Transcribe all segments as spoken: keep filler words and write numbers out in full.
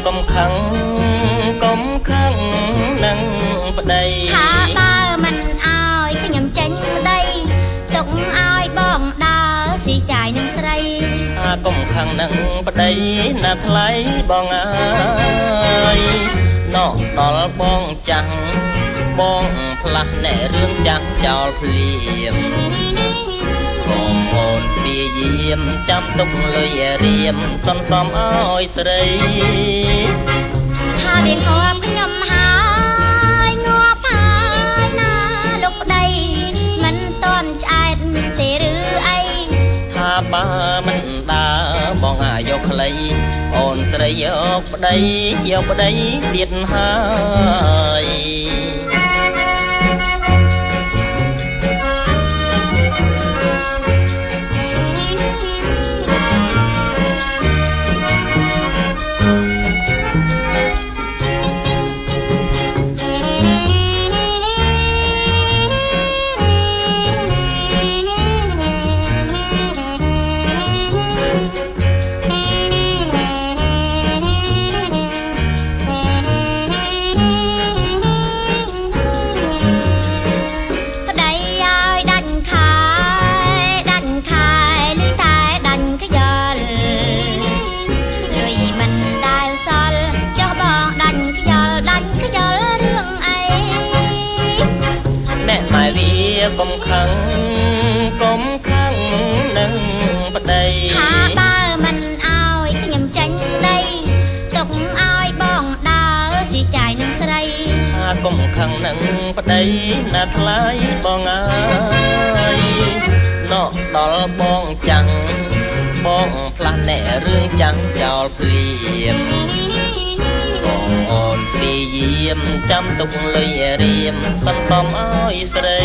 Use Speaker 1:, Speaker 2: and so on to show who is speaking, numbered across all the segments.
Speaker 1: កំខឹងកំខឹងនឹងប្តី
Speaker 2: ថាបើមិនអោយខ្ញុំចេញស្ដីទុកឲ្យបងដើរស៊ីចាយនឹងស្រី
Speaker 1: ថាកំខឹងនឹងប្តីណាថ្លៃបងអើយណោះដល់បងចាំងបងផ្លាស់ណែរឿងចាំងចោលភ្លាមសូមអូនស្វាយាមចាំទុកលុយរៀមសន្សំឲ្យស្រី
Speaker 2: ថាវាងាប់ខ្ញុំហើយងាប់ហើយណាលោកប្តីមិនតន់ឆ្អែតទេឬអី
Speaker 1: ថាបើមិនដើរបងអាយកខ្លីអូនស្រីយកប្តីយកប្តីទៀតហើយកំខឹងកំខឹងនឹងប្តី
Speaker 2: ថាបើមិនអោយខ្ញុំចេញស្ដីទុកឲ្យបងដើរស៊ីចាយនឹងស្រី
Speaker 1: ថាកំខឹងនឹងប្តីណាថ្លៃបងអើយណោះដល់បងចាំងបងផ្លាស់ណែរឿងចាំងចោលភ្លាមសូមអូនស្វាយាមចាំទុកលុយរៀមសន្សំឲ្យស្រី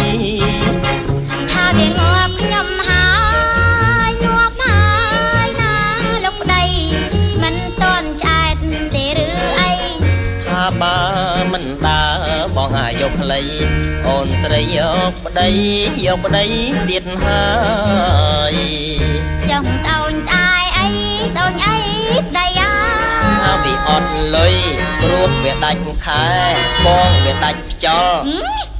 Speaker 2: ថាវាងាប់ខ្ញុំហើយងាប់ហើយណាលោកប្តីមិនតន់ឆ្អែតទេឬអី
Speaker 1: ថាបើមិនដើរបងអាយកខ្លីអូនស្រីយកប្តីយកប្តីទៀតហើយ
Speaker 2: ចង់តូនតាយអីតូនអីប្តីអើ
Speaker 1: ថាវាអត់លុយព្រោះវាដាច់ខែបងវាដាច់ខ្យល់